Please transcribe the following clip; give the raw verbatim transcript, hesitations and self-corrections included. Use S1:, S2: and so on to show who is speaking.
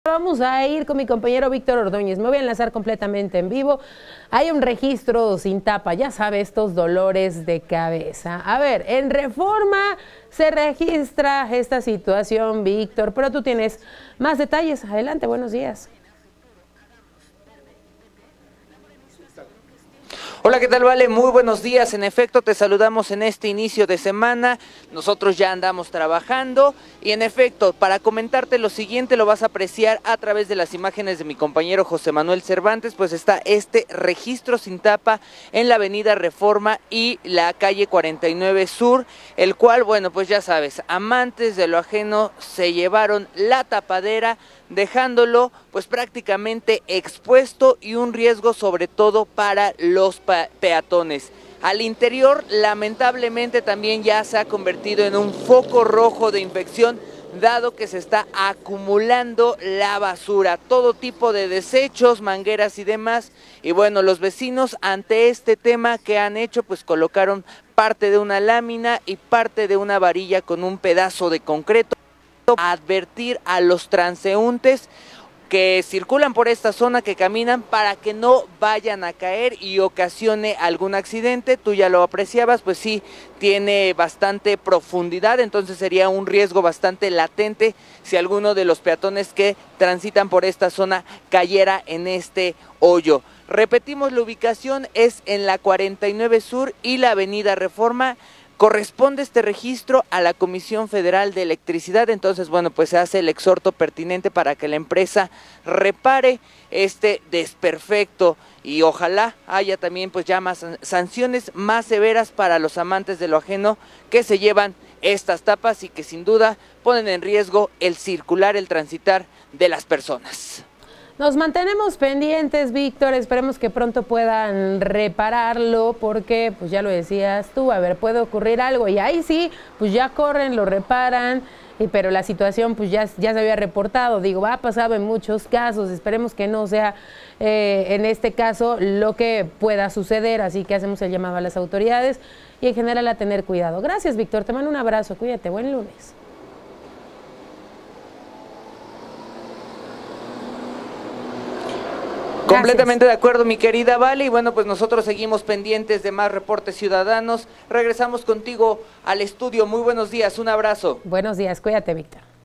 S1: Vamos a ir con mi compañero Víctor Ordóñez. Me voy a enlazar completamente en vivo. Hay un registro sin tapa, ya sabe, estos dolores de cabeza. A ver, en Reforma se registra esta situación, Víctor, pero tú tienes más detalles. Adelante, buenos días.
S2: Hola, ¿qué tal, Vale? Muy buenos días. En efecto, te saludamos en este inicio de semana. Nosotros ya andamos trabajando y en efecto, para comentarte lo siguiente, lo vas a apreciar a través de las imágenes de mi compañero José Manuel Cervantes, pues está este registro sin tapa en la avenida Reforma y la calle cuarenta y nueve Sur, el cual, bueno, pues ya sabes, amantes de lo ajeno se llevaron la tapadera, dejándolo pues prácticamente expuesto y un riesgo sobre todo para los peatones. Al interior lamentablemente también ya se ha convertido en un foco rojo de infección, dado que se está acumulando la basura, todo tipo de desechos, mangueras y demás. Y bueno, los vecinos ante este tema que han hecho, pues colocaron parte de una lámina y parte de una varilla con un pedazo de concreto a advertir a los transeúntes que circulan por esta zona, que caminan, para que no vayan a caer y ocasione algún accidente. Tú ya lo apreciabas, pues sí, tiene bastante profundidad, entonces sería un riesgo bastante latente si alguno de los peatones que transitan por esta zona cayera en este hoyo. Repetimos, la ubicación es en la cuarenta y nueve Sur y la avenida Reforma. Corresponde este registro a la Comisión Federal de Electricidad, entonces bueno, pues se hace el exhorto pertinente para que la empresa repare este desperfecto y ojalá haya también pues ya más sanciones más severas para los amantes de lo ajeno que se llevan estas tapas y que sin duda ponen en riesgo el circular, el transitar de las personas.
S1: Nos mantenemos pendientes, Víctor, esperemos que pronto puedan repararlo porque, pues ya lo decías tú, a ver, puede ocurrir algo y ahí sí, pues ya corren, lo reparan, y, pero la situación pues ya, ya se había reportado, digo, ha pasado en muchos casos, esperemos que no sea eh, en este caso lo que pueda suceder, así que hacemos el llamado a las autoridades y en general a tener cuidado. Gracias, Víctor, te mando un abrazo, cuídate, buen lunes.
S2: Completamente de acuerdo, mi querida Vale, y bueno, pues nosotros seguimos pendientes de más reportes ciudadanos. Regresamos contigo al estudio. Muy buenos días, un abrazo.
S1: Buenos días, cuídate, Víctor.